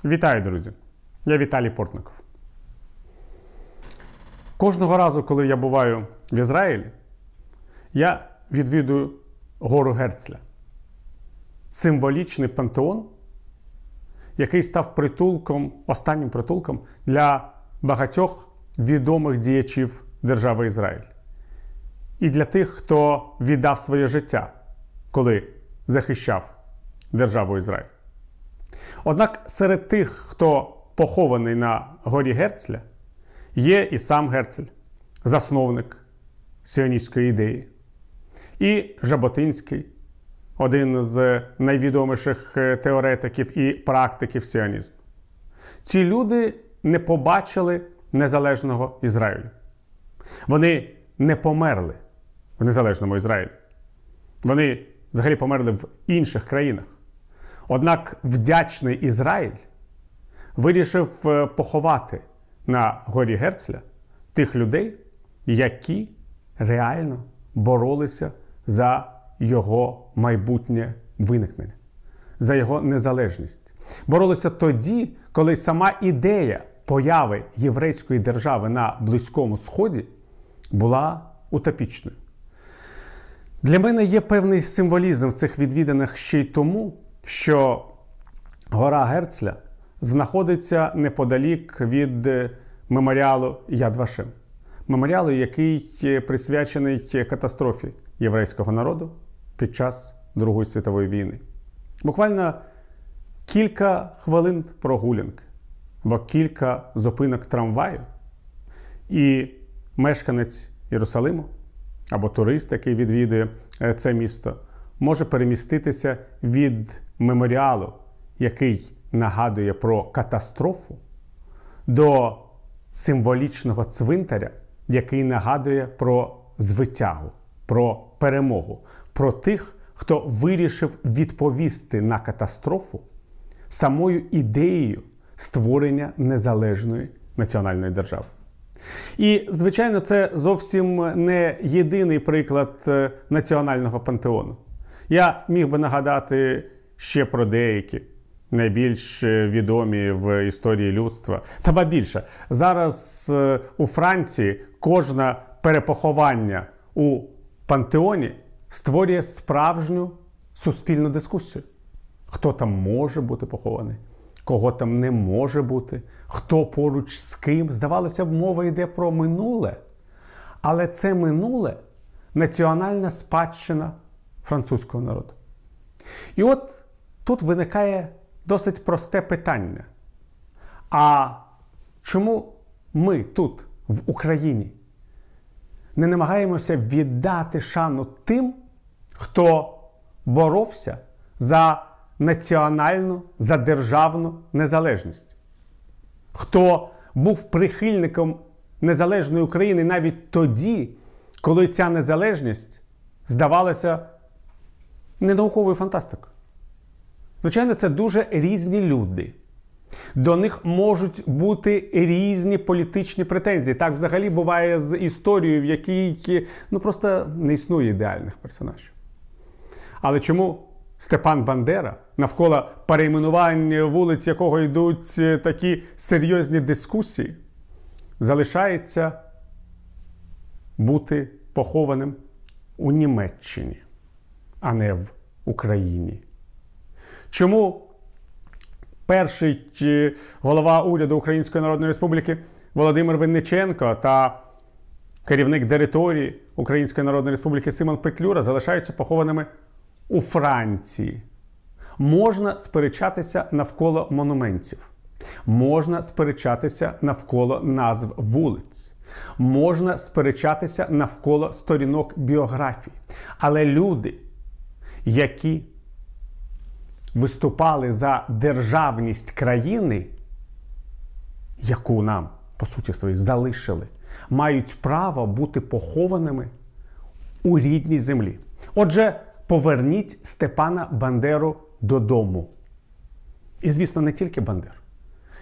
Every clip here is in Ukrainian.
Вітаю, друзі! Я Віталій Портников. Кожного разу, коли я буваю в Ізраїлі, я відвідую гору Герцля. Символічний пантеон, який став останнім притулком для багатьох відомих діячів держави Ізраїль. І для тих, хто віддав своє життя, коли захищав державу Ізраїль. Однак серед тих, хто похований на горі Герцля, є і сам Герцль, засновник сіоністської ідеї, і Жаботинський, один з найвідоміших теоретиків і практиків сіонізму. Ці люди не побачили незалежного Ізраїлю. Вони не померли в незалежному Ізраїлі. Вони взагалі померли в інших країнах. Однак вдячний Ізраїль вирішив поховати на горі Герцля тих людей, які реально боролися за його майбутнє виникнення, за його незалежність. Боролися тоді, коли сама ідея появи єврейської держави на Близькому Сході була утопічною. Для мене є певний символізм в цих відвіданнях ще й тому, що гора Герцля знаходиться неподалік від меморіалу Яд Вашем. Меморіалу, який присвячений катастрофі єврейського народу під час Другої світової війни. Буквально кілька хвилин прогулянки, або кілька зупинок трамваю, і мешканець Єрусалиму, або турист, який відвідує це місто, може переміститися від меморіалу, який нагадує про катастрофу, до символічного цвинтаря, який нагадує про звитягу, про перемогу, про тих, хто вирішив відповісти на катастрофу самою ідеєю створення незалежної національної держави. І, звичайно, це зовсім не єдиний приклад національного пантеону. Я міг би нагадати ще про деякі найбільш відомі в історії людства. Та ба більше, зараз у Франції кожне перепоховання у пантеоні створює справжню суспільну дискусію. Хто там може бути похований, кого там не може бути, хто поруч з ким. Здавалося б, мова йде про минуле. Але це минуле – національна спадщина французького народу. І от тут виникає досить просте питання. А чому ми тут, в Україні, не намагаємося віддати шану тим, хто боровся за національну, за державну незалежність? Хто був прихильником незалежної України навіть тоді, коли ця незалежність здавалася ненауковою фантастикою? Звичайно, це дуже різні люди. До них можуть бути різні політичні претензії. Так взагалі буває з історією, в якій просто не існує ідеальних персонажів. Але чому Степан Бандера, навколо перейменування вулиць якого йдуть такі серйозні дискусії, залишається бути похованим у Німеччині, а не в Україні? Чому перший голова уряду Української Народної Республіки Володимир Винниченко та керівник директорії Української Народної Республіки Симон Петлюра залишаються похованими у Франції? Можна сперечатися навколо монументів. Можна сперечатися навколо назв вулиць. Можна сперечатися навколо сторінок біографій. Але люди, які виступали за державність країни, яку нам, по суті своїй, залишили, мають право бути похованими у рідній землі. Отже, поверніть Степана Бандеру додому. І, звісно, не тільки Бандеру.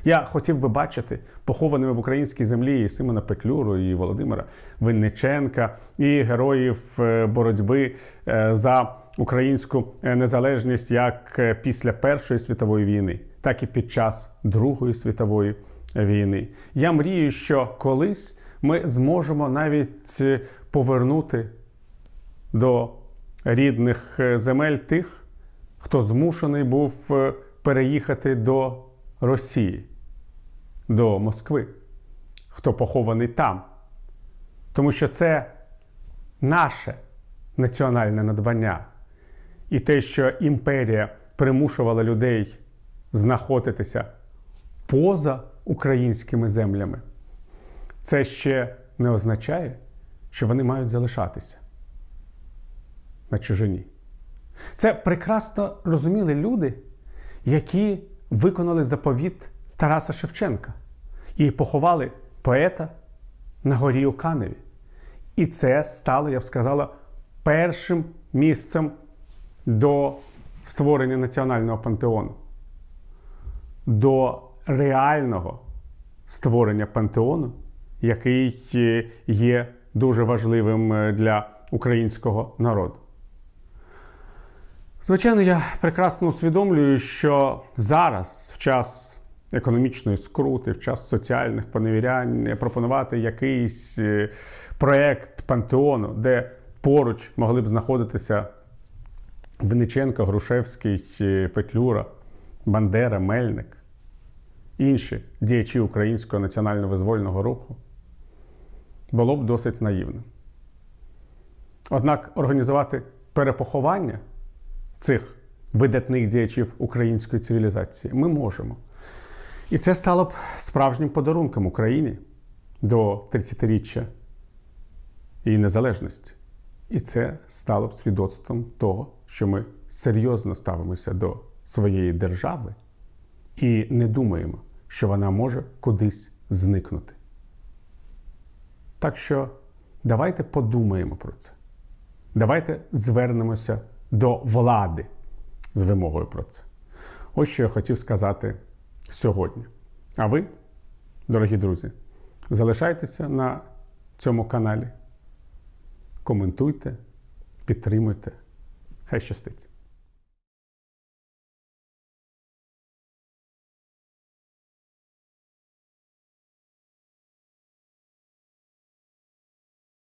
Я хотів би бачити похованими в українській землі і Симона Петлюру, і Володимира Винниченка, і героїв боротьби за українську незалежність як після Першої світової війни, так і під час Другої світової війни. Я мрію, що колись ми зможемо навіть повернути до рідних земель тих, хто змушений був переїхати до Росії, до Москви, хто похований там. Тому що це наше національне надбання. І те, що імперія примушувала людей знаходитися поза українськими землями, це ще не означає, що вони мають залишатися на чужині. Це прекрасно розуміли люди, які виконали заповіт Тараса Шевченка і поховали поета на горі у Каневі. І це стало, я б сказала, першим місцем до створення національного пантеону, до реального створення пантеону, який є дуже важливим для українського народу. Звичайно, я прекрасно усвідомлюю, що зараз, в час економічної скрути, в час соціальних поневірянь, пропонувати якийсь проєкт пантеону, де поруч могли б знаходитися Винниченко, Грушевський, Петлюра, Бандера, Мельник, інші діячі українського національно-визвольного руху, було б досить наївним. Однак організувати перепоховання цих видатних діячів української цивілізації ми можемо. І це стало б справжнім подарунком Україні до 30-річчя її незалежності. І це стало б свідоцтвом того, що ми серйозно ставимося до своєї держави і не думаємо, що вона може кудись зникнути. Так що давайте подумаємо про це. Давайте звернемося до влади з вимогою про це. Ось що я хотів сказати сьогодні. А ви, дорогі друзі, залишайтеся на цьому каналі. Коментуйте, підтримуйте. Хай щастить!